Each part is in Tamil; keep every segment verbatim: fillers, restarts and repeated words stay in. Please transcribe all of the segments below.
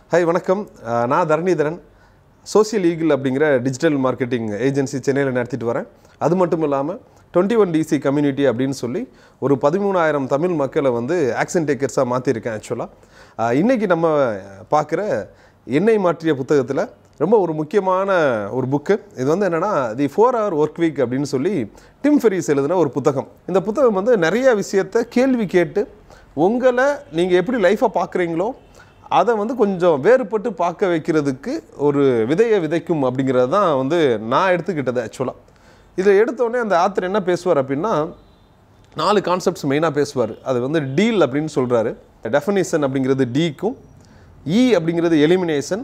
Hi, வணக்கம். நான் தரணிதரன் சோஷியல் ஈகிள் அப்படிங்கிற டிஜிட்டல் மார்க்கெட்டிங் ஏஜென்சி சென்னையில் நடத்திட்டு வரேன். அது மட்டும் இல்லாமல் டுவெண்ட்டி ஒன் டிசி கம்யூனிட்டி அப்படின்னு சொல்லி ஒரு பதிமூணாயிரம் தமிழ் மக்களை வந்து ஆக்சன் டேக்கர்ஸாக மாற்றிருக்கேன். ஆக்சுவலாக இன்றைக்கி நம்ம பார்க்குற எண்ணெய் மாற்றிய புத்தகத்தில் ரொம்ப ஒரு முக்கியமான ஒரு புக்கு. இது வந்து என்னென்னா the four hour work week அப்படின்னு சொல்லி டிம் ஃபெரிஸ் எழுதின ஒரு புத்தகம். இந்த புத்தகம் வந்து நிறைய விஷயத்தை கேள்வி கேட்டு உங்களை நீங்கள் எப்படி லைஃப்பை பார்க்குறீங்களோ அதை வந்து கொஞ்சம் வேறுபட்டு பார்க்க வைக்கிறதுக்கு ஒரு விதையை விதைக்கும் அப்படிங்கிறது தான் வந்து நான் எடுத்துக்கிட்டது. ஆக்சுவலாக இதில் எடுத்தோடனே அந்த ஆத்தர் என்ன பேசுவார் அப்படின்னா நாலு கான்செப்ட்ஸ் மெயினாக பேசுவார். அது வந்து டீல் அப்படின்னு சொல்கிறாரு. டெஃபினிஷன் அப்படிங்கிறது டீக்கும், இ அப்படிங்கிறது எலிமினேஷன்,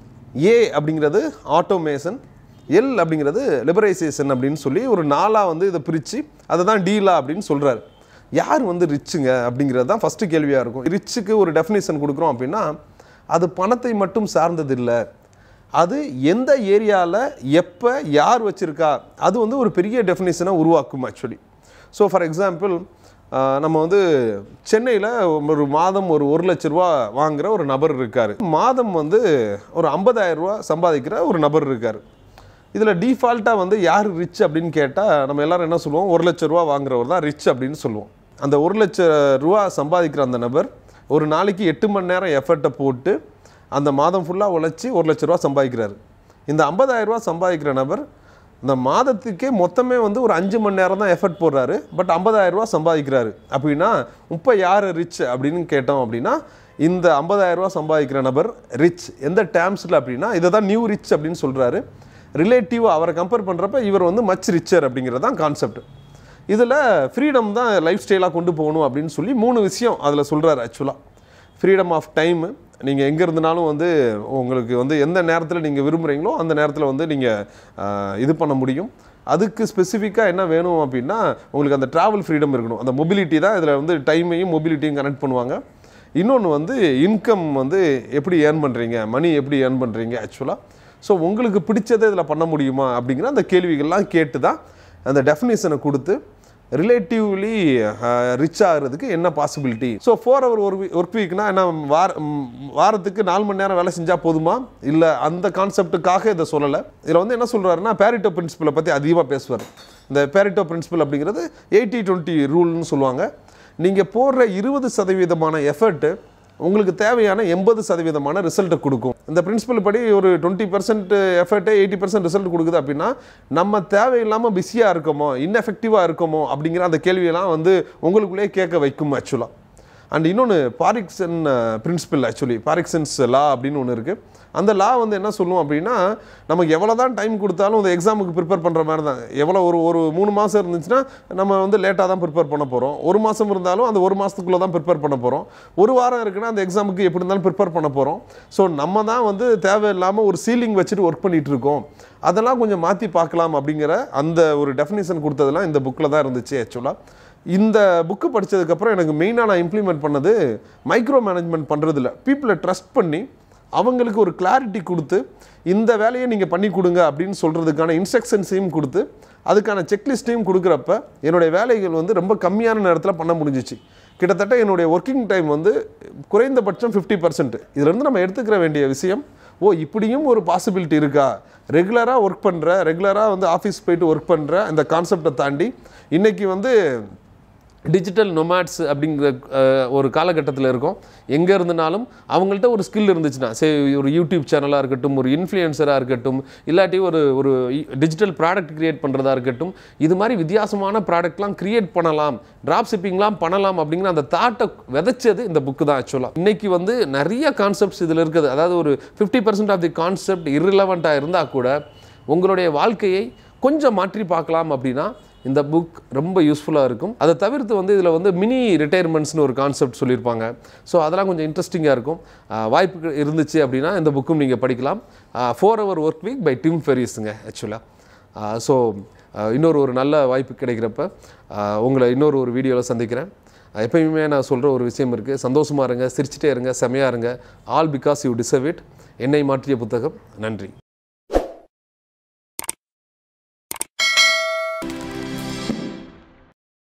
ஏ அப்படிங்கிறது ஆட்டோமேஷன், எல் அப்படிங்கிறது லிபரைசேஷன் அப்படின்னு சொல்லி ஒரு நாளாக வந்து இதை பிரித்து அதை தான் டீலா அப்படின்னு சொல்கிறாரு. யார் வந்து ரிச்சுங்க அப்படிங்கிறது தான் ஃபஸ்ட்டு கேள்வியாக இருக்கும். ரிச்சுக்கு ஒரு டெஃபினேஷன் கொடுக்குறோம் அப்படின்னா அது பணத்தை மட்டும் சார்ந்தது இல்லை, அது எந்த ஏரியாவில் எப்போ யார் வச்சுருக்கா அது வந்து ஒரு பெரிய டெஃபினேஷனை உருவாக்கும். ஆக்சுவலி ஸோ ஃபார் எக்ஸாம்பிள் நம்ம வந்து சென்னையில் ஒரு மாதம் ஒரு ஒரு லட்ச ரூபா வாங்குகிற ஒரு நபர் இருக்கார். மாதம் வந்து ஒரு ஐம்பதாயிரம் ரூபா சம்பாதிக்கிற ஒரு நபர் இருக்கார். இதில் டிஃபால்ட்டாக வந்து யார் ரிச் அப்படின்னு கேட்டால் நம்ம எல்லோரும் என்ன சொல்லுவோம், ஒரு லட்ச ரூபா வாங்குறவர் தான் ரிச் அப்படின்னு சொல்லுவோம். அந்த ஒரு லட்ச ரூபா சம்பாதிக்கிற அந்த நபர் ஒரு நாளைக்கு எட்டு மணி நேரம் எஃபர்ட்டை போட்டு அந்த மாதம் ஃபுல்லாக உழைச்சி ஒரு லட்ச ரூபா சம்பாதிக்கிறாரு. இந்த ஐம்பதாயிரம் ரூபா சம்பாதிக்கிற நபர் இந்த மாதத்துக்கே மொத்தமே வந்து ஒரு அஞ்சு மணி நேரம் தான் எஃபர்ட் போடுறாரு, பட் ஐம்பதாயிரம் ரூபா சம்பாதிக்கிறாரு. அப்படின்னா இப்போ யார் ரிச் அப்படின்னு கேட்டோம் அப்படின்னா இந்த ஐம்பதாயிரம் ரூபா சம்பாதிக்கிற நபர் ரிச். எந்த டேர்ம்ஸில் அப்படின்னா இதை தான் நியூ ரிச் அப்படின்னு சொல்கிறாரு. ரிலேட்டிவாக அவரை கம்பேர் பண்ணுறப்ப இவர் வந்து மச் ரிச்சர் அப்படிங்கிறது தான் கான்செப்ட். இதில் ஃப்ரீடம் தான் லைஃப் ஸ்டைலாக கொண்டு போகணும் அப்படின்னு சொல்லி மூணு விஷயம் அதில் சொல்கிறார். ஆக்சுவலாக ஃப்ரீடம் ஆஃப் டைமு, நீங்கள் எங்கே இருந்தனாலும் வந்து உங்களுக்கு வந்து எந்த நேரத்தில் நீங்கள் விரும்புகிறீங்களோ அந்த நேரத்தில் வந்து நீங்கள் இது பண்ண முடியும். அதுக்கு ஸ்பெசிஃபிக்காக என்ன வேணும் அப்படின்னா உங்களுக்கு அந்த ட்ராவல் ஃப்ரீடம் இருக்கணும். அந்த மொபிலிட்டி தான் இதில் வந்து டைமையும் மொபிலிட்டியும் கனெக்ட் பண்ணுவாங்க. இன்னொன்று வந்து இன்கம் வந்து எப்படி ஏர்ன் பண்ணுறீங்க, மணி எப்படி ஏர்ன் பண்ணுறீங்க. ஆக்சுவலாக ஸோ உங்களுக்கு பிடிச்சதை இதில் பண்ண முடியுமா அப்படிங்கிற அந்த கேள்விகள்லாம் கேட்டு தான் அந்த டெஃபினேஷனை கொடுத்து ரிலேட்டிவ்லி ரிச் ஆகிறதுக்கு என்ன பாசிபிலிட்டி. ஸோ ஃபோர் ஹவர் ஒரு ஒர்க் வீக்னா என்ன, வார வாரத்துக்கு நாலு மணி நேரம் வேலை செஞ்சால் போதுமா, இல்லை அந்த கான்செப்டுக்காக இதை சொல்லலை. இதில் வந்து என்ன சொல்கிறாருன்னா பேரிட்டோ பிரின்சிபலை பற்றி அதிகமாக பேசுவார். இந்த பேரிட்டோ பிரின்சிபல் அப்படிங்கிறது எயிட்டி டுவெண்ட்டி ரூல்னு சொல்லுவாங்க. நீங்கள் போடுற இருபது சதவீதமான எஃபர்ட்டு உங்களுக்கு தேவையான எண்பது சதவீதமான ரிசல்ட்டை கொடுக்கும். இந்த பிரின்சிபல் படி ஒரு டுவெண்ட்டி பர்சன்ட் எஃபர்ட்டே எயிட்டி பர்சன்ட் ரிசல்ட் கொடுக்குது அப்படின்னா நம்ம தேவையில்லாமல் பிஸியாக இருக்கோமோ, இன்எஃபெக்டிவாக இருக்கோமோ அப்படிங்கிற அந்த கேள்வியெல்லாம் வந்து உங்களுக்குள்ளேயே கேட்க வைக்கும். ஆக்சுவலாக அண்ட் இன்னொன்று பாரிக்சன் பிரின்சிபல், ஆக்சுவலி பாரிக்சன்ஸ் லா அப்படின்னு ஒன்று இருக்குது. அந்த லா வந்து என்ன சொல்லுவோம் அப்படின்னா நமக்கு எவ்வளோ தான் டைம் கொடுத்தாலும் அந்த எக்ஸாமுக்கு ப்ரிப்பேர் பண்ணுற மாதிரி தான். எவ்வளோ ஒரு ஒரு மூணு மாதம் இருந்துச்சுன்னா நம்ம வந்து லேட்டாக தான் ப்ரிப்பேர் பண்ண போகிறோம். ஒரு மாதம் இருந்தாலும் அந்த ஒரு மாதத்துக்குள்ளே தான் ப்ரிப்பேர் பண்ண போகிறோம். ஒரு வாரம் இருக்குன்னா அந்த எக்ஸாமுக்கு எப்படி இருந்தாலும் ப்ரிப்பேர் பண்ண போகிறோம். ஸோ நம்ம தான் வந்து தேவையில்லாமல் ஒரு சீலிங் வச்சுட்டு ஒர்க் பண்ணிகிட்டு இருக்கோம். அதெல்லாம் கொஞ்சம் மாற்றி பார்க்கலாம் அப்படிங்கிற அந்த ஒரு டெஃபினேஷன் கொடுத்ததெல்லாம் இந்த புக்கில் தான் இருந்துச்சு. ஆக்சுவலாக இந்த புக்கு படித்ததுக்கப்புறம் எனக்கு மெயினாக நான் இம்ப்ளிமெண்ட் பண்ணது மைக்ரோ மேனேஜ்மெண்ட் பண்ணுறதில்ல. பீப்புளை ட்ரஸ்ட் பண்ணி அவங்களுக்கு ஒரு கிளாரிட்டி கொடுத்து இந்த வேலையை நீங்கள் பண்ணி கொடுங்க அப்படின்னு சொல்கிறதுக்கான இன்ஸ்ட்ரக்ஷன்ஸையும் கொடுத்து அதுக்கான செக்லிஸ்ட்டையும் கொடுக்குறப்ப என்னுடைய வேலைகள் வந்து ரொம்ப கம்மியான நேரத்தில் பண்ண முடிஞ்சிச்சு. கிட்டத்தட்ட என்னுடைய ஒர்க்கிங் டைம் வந்து குறைந்தபட்சம் ஃபிஃப்டி பர்சன்ட். இதிலேருந்து நம்ம எடுத்துக்கிற வேண்டிய விஷயம், ஓ இப்படியும் ஒரு பாசிபிலிட்டி இருக்கா, ரெகுலராக ஒர்க் பண்ணுற ரெகுலராக வந்து ஆஃபீஸ் போயிட்டு ஒர்க் பண்ணுற இந்த கான்செப்டை தாண்டி இன்றைக்கி வந்து டிஜிட்டல் நொமேட்ஸ் அப்படிங்கிற ஒரு காலகட்டத்தில் இருக்கும். எங்கே இருந்தனாலும் அவங்கள்ட்ட ஒரு ஸ்கில் இருந்துச்சுன்னா, சரி ஒரு யூடியூப் சேனலாக இருக்கட்டும், ஒரு இன்ஃப்ளூயன்சராக இருக்கட்டும், இல்லாட்டி ஒரு ஒரு டிஜிட்டல் ப்ராடக்ட் க்ரியேட் பண்ணுறதா இருக்கட்டும், இது மாதிரி வித்தியாசமான ப்ராடக்ட்லாம் க்ரியேட் பண்ணலாம், ட்ராப் ஷிப்பிங்லாம் பண்ணலாம் அப்படிங்கிற அந்த தாட்டை விதைச்சது இந்த புக்கு தான். ஆக்சுவலாக இன்றைக்கி வந்து நிறைய கான்செப்ட்ஸ் இதில் இருக்குது. அதாவது ஒரு fifty percent of the concept இர்ரிலவெண்ட்டாக இருந்தால் கூட உங்களுடைய வாழ்க்கையை கொஞ்சம் மாற்றி பார்க்கலாம் அப்படின்னா இந்த புக் ரொம்ப யூஸ்ஃபுல்லாக இருக்கும். அதை தவிர்த்து வந்து இதில் வந்து மினி ரிட்டையர்மெண்ட்ஸ்னு ஒரு கான்செப்ட் சொல்லியிருப்பாங்க. ஸோ அதெல்லாம் கொஞ்சம் இன்ட்ரெஸ்டிங்காக இருக்கும். வாய்ப்பு இருந்துச்சு அப்படின்னா இந்த புக்கும் நீங்கள் படிக்கலாம். Four hour work week by Tim ஃபெரிஸுங்க. ஆக்சுவலாக ஸோ இன்னொரு ஒரு நல்ல வாய்ப்பு கிடைக்கிறப்ப உங்களை இன்னொரு ஒரு வீடியோவில் சந்திக்கிறேன். எப்பயுமே நான் சொல்கிற ஒரு விஷயம் இருக்குது, சந்தோஷமாக இருங்க, சிரிச்சிட்டே இருங்க, செமையாக இருங்க. All because you deserve it. என்னை மாற்றிய புத்தகம். நன்றி.